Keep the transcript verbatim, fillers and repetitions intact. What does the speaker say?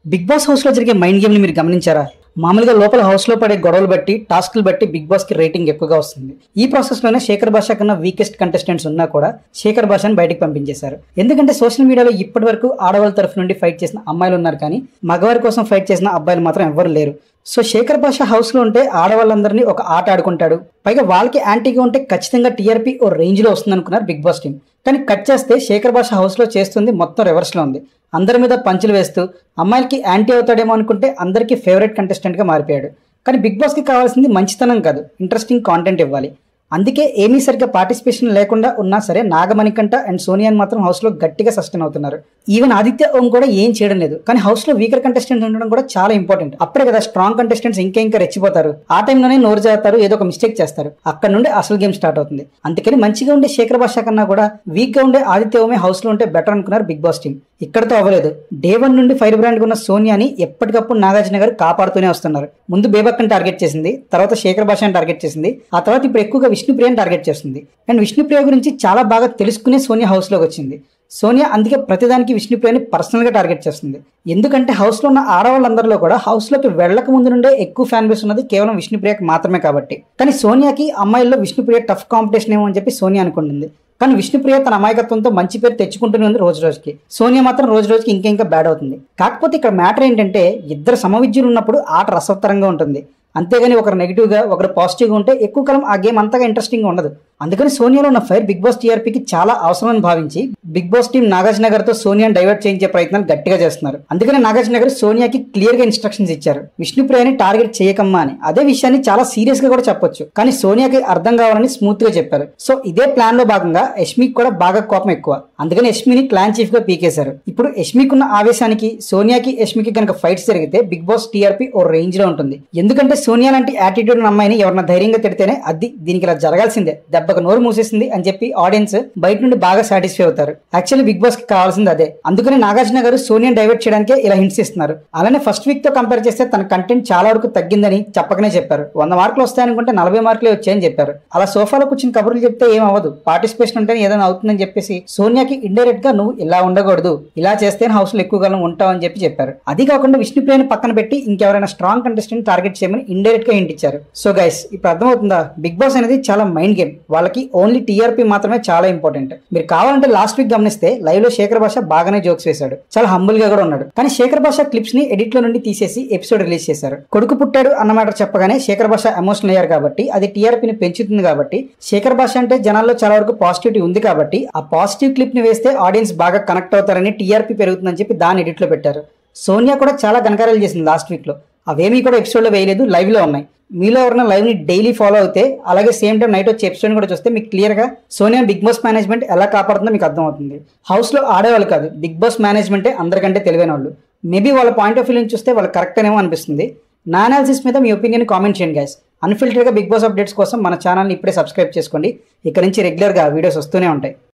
Big boss house లో జరిగే mind game ని మీరు గమనించారా? మామూలుగా లోపల హౌస్ లో పడే గొడవలు బట్టి టాస్క్లు బట్టి బిగ్ బాస్ కి రేటింగ్ ఎక్కువగా వస్తుంది. ఈ ప్రాసెస్ లోనే శేఖర్ భాష కన్నా వీకెస్ట్ కంటెస్టెంట్స్ ఉన్నా కూడా శేఖర్ భాషని బయటకు పంపించేశారు. ఎందుకంటే సోషల్ మీడియాలో ఇప్పటి వరకు ఆడవాళ్ళ తరఫు నుండి ఫైట్ చేసిన అమ్మాయిలు ఉన్నారు, కానీ మగవారి కోసం ఫైట్ చేసిన అబ్బాయిలు మాత్రం ఎవ్వరు లేరు. సో శేఖర్ భాష హౌస్ లో ఉంటే ఆడవాళ్ళందరినీ ఒక ఆట ఆడుకుంటాడు, పైగా వాళ్ళకి యాంటీగా ఉంటే ఖచ్చితంగా టీఆర్పీ ఓ రేంజ్ లో వస్తుంది అనుకున్నారు బిగ్ బాస్ టీం. కానీ కట్ చేస్తే శేఖర్ భాష హౌస్ లో చేస్తుంది మొత్తం రివర్స్ లో ఉంది. అందరి మీద పంచులు వేస్తూ అమ్మాయిలకి యాంటీ అవుతాడేమో అనుకుంటే అందరికీ ఫేవరెట్ కంటెస్టెంట్ గా మారిపోయాడు. కానీ బిగ్ బాస్ కి కావాల్సింది మంచితనం కాదు, ఇంట్రెస్టింగ్ కాంటెంట్ ఇవ్వాలి. అందుకే ఏమీ సరిగ్గా పార్టిసిపేషన్ లేకుండా ఉన్నా సరే నాగమణికంట అండ్ సోనియాని మాత్రం హౌస్ లో గట్టిగా సస్టైన్ అవుతున్నారు. ఈవెన్ ఆదిత్య ఓం కూడా ఏం చేయడం లేదు, కానీ హౌస్ లో వీకర్ కంటెస్టెంట్స్ ఉండడం కూడా చాలా ఇంపార్టెంట్. అప్పుడే కదా స్ట్రాంగ్ కంటెస్టెంట్స్ ఇంకా ఇంకా రెచ్చిపోతారు. ఆ టైంలోనే నోరు జారుతారు, ఏదో ఒక మిస్టేక్ చేస్తారు. అక్కడ నుండి అసలు గేమ్ స్టార్ట్ అవుతుంది. అందుకని మంచిగా ఉండే శేఖర్ భాష కన్నా కూడా వీక్ గా ఉండే ఆదిత్య ఓమే హౌస్ లో ఉంటే బెటర్ అనుకున్నారు బిగ్ బాస్ టీం. ఇక్కడతో అవ్వలేదు. డే వన్ నుండి ఫైర్ బ్రాండ్ ఉన్న సోనియాని ఎప్పటికప్పుడు నాగార్జున గారు కాపాడుతూనే వస్తున్నారు. ముందు బేబక్కని టార్గెట్ చేసింది, తర్వాత శేఖర్ భాషని టార్గెట్ చేసింది, ఆ తర్వాత ఇప్పుడు ఎక్కువగా విష్ణుప్రియని టార్గెట్ చేస్తుంది. అండ్ విష్ణుప్రియ గురించి చాలా బాగా తెలుసుకునే సోనియా హౌస్ లోకి వచ్చింది. సోనియా అందుకే ప్రతిదానికి విష్ణుప్రియని పర్సనల్ గా టార్గెట్ చేస్తుంది. ఎందుకంటే హౌస్ లో ఉన్న ఆడవాళ్ళందరిలో కూడా హౌస్ లోకి వెళ్ళక ముందు నుండే ఎక్కువ ఫ్యాన్ బేస్ ఉన్నది కేవలం విష్ణుప్రియకి మాత్రమే కాబట్టి. కానీ సోనియాకి అమ్మాయిల్లో విష్ణుప్రియ టఫ్ కాంపిటీషన్ ఏమో అని చెప్పి సోనియా అనుకుంటుంది. కానీ విష్ణుప్రియ తన అమాయకత్వంతో మంచి పేరు తెచ్చుకుంటూనే ఉంది రోజు రోజుకి. సోనియా మాత్రం రోజు రోజుకి ఇంకా ఇంకా బ్యాడ్ అవుతుంది. కాకపోతే ఇక్కడ మ్యాటర్ ఏంటంటే ఇద్దరు సమవిద్యులు ఉన్నప్పుడు ఆట రసవత్తరంగా ఉంటుంది. అంతేగాని ఒకరు నెగిటివ్ గా ఒకరు పాజిటివ్ గా ఉంటే ఎక్కువ కాలం ఆ గేమ్ అంతగా ఇంట్రెస్టింగ్ గా ఉండదు. అందుకని సోనియాలో ఉన్న ఫైర్ బిగ్ బాస్ టీఆర్పీకి చాలా అవసరమని భావించి బిగ్ బాస్ టీం నాగార్జున గారితో సోనియాని డైవర్ట్ చేయించే ప్రయత్నాలు గట్టిగా చేస్తున్నారు. అందుకని నాగార్జున గారు సోనియాకి క్లియర్ గా ఇన్స్ట్రక్షన్స్ ఇచ్చారు, విష్ణుప్రియని టార్గెట్ చేయకమ్మా అని. అదే విషయాన్ని చాలా సీరియస్ గా కూడా చెప్పొచ్చు, కానీ సోనియాకి అర్థం కావాలని స్మూత్ గా చెప్పారు. సో ఇదే ప్లాన్ లో భాగంగా యష్మికి కూడా బాగా కోపం ఎక్కువ. అందుకని యష్మిని క్లాన్ చీఫ్ గా పీకేశారు. ఇప్పుడు యష్మికి ఉన్న ఆవేశానికి సోనియాకి యష్మికి కనుక ఫైట్స్ జరిగితే బిగ్ బాస్ టీఆర్పీ ఓ రేంజ్ లో ఉంటుంది. ఎందుకంటే సోనియా లాంటి యాటిట్యూడ్ ఉన్న అమ్మాయిని ఎవరన్నా ధైర్యంగా తిడితేనే అది దీనికి ఇలా జరగాల్సిందే, దెబ్బకు నోరు మూసేసింది అని చెప్పి ఆడియన్స్ బయట నుండి బాగా సాటిస్ఫై అవుతారు. యాక్చువల్లీ బిగ్ బాస్ కి కావాల్సింది అదే. అందుకని నాగార్జున గారు సోనియాని డైవర్ట్ చేయడానికి ఇలా హింట్స్ ఇస్తున్నారు. అలానే ఫస్ట్ వీక్ తో కంపేర్ చేస్తే తన కంటెంట్ చాలా వరకు తగ్గిందని చెప్పకనే చెప్పారు. వంద మార్కులు వస్తాయనుకుంటే నలభై మార్కులే వచ్చాయని చెప్పారు. అలా సోఫాలో కూర్చుని కబుర్లు చెప్తే ఏం అవ్వదు, పార్టిసిపేషన్ ఉంటేనే ఏదైనా అవుతుందని చెప్పేసి సోనియాకి ఇండైరెక్ట్ గా నువ్వు ఇలా ఉండకూడదు, ఇలా చేస్తే హౌస్ లో ఎక్కువ కాలం ఉంటావు అని చెప్పి చెప్పారు. అది కాకుండా విష్ణుప్రియని పక్కన పెట్టి ఇంకెవరైనా స్ట్రాంగ్ కంటెస్టెంట్ టార్గెట్ చేయమని ఇండైరెక్ట్ గా హింట్ ఇచ్చారు. సో గైస్ ఇప్పుడు అర్థమవుతుందా, బిగ్ బాస్ అనేది చాలా మైండ్ గేమ్. వాళ్ళకి ఓన్లీ టీఆర్పీ మాత్రమే చాలా ఇంపార్టెంట్. మీరు కావాలంటే లాస్ట్ వీక్ గమనిస్తే లైవ్ లో శేఖర్ భాష బాగానే జోక్స్ వేశాడు, చాలా హంబుల్ గా కూడా ఉన్నాడు. కానీ శేఖర్ భాష క్లిప్స్ ని ఎడిట్ లో నుండి తీసేసి ఎపిసోడ్ రిలీజ్ చేశారు. కొడుకు పుట్టాడు అన్నమాట చెప్పగానే శేఖర్ భాష ఎమోషనల్ అయ్యారు కాబట్టి అది టీఆర్పీని పెంచుతుంది. కాబట్టి శేఖర్ భాష అంటే జనాల్లో చాలా వరకు పాజిటివిటీ ఉంది కాబట్టి ఆ పాజిటివ్ క్లిప్ ని వేస్తే ఆడియన్స్ బాగా కనెక్ట్ అవుతారని టీఆర్పీ పెరుగుతుందని చెప్పి దాన్ని ఎడిట్ లో పెట్టారు. సోనియా కూడా చాలా ఘనకార్యాలు చేసింది లాస్ట్ వీక్ లో. అవేమీ కూడా ఎపిసోడ్ లో వేయలేదు, లైవ్ లో ఉన్నాయి. మీలో ఎవరైనా లైవ్ ని డైలీ ఫాలో అవుతే అలాగే సేమ్ టైం నైట్ వచ్చే ఎపిసోడ్ కూడా చూస్తే మీకు క్లియర్ గా సోనియా బిగ్ బాస్ మేనేజ్మెంట్ ఎలా కాపాడుతుందో మీకు అర్థమవుతుంది. హౌస్ లో ఆడేవాళ్ళు కాదు, బిగ్ బాస్ మేనేజ్మెంటే అందరికంటే తెలివైన వాళ్ళు. మేబీ వాళ్ళ పాయింట్ ఆఫ్ వ్యూ నుంచి చూస్తే వాళ్ళు కరెక్ట్ అనేమో అనిపిస్తుంది. నా అనాలిసిస్ మీద మీ ఒపీనియన్ కామెంట్ చేయండి గైస్. అన్ఫిల్టర్గా బిగ్ బాస్ అప్డేట్స్ కోసం మన ఛానల్ని ఇప్పుడే సబ్స్క్రైబ్ చేసుకోండి. ఇక్కడ నుంచి రెగ్యులర్గా వీడియోస్ వస్తూనే ఉంటాయి.